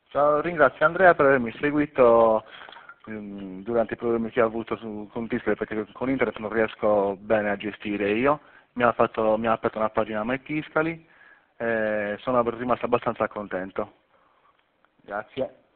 Ciao, ringrazio Andrea per avermi seguito durante i problemi che ho avuto con Tiscali perché con internet non riesco bene a gestire io. Mi ha aperto una pagina MyTiscali e sono rimasto abbastanza contento. Grazie.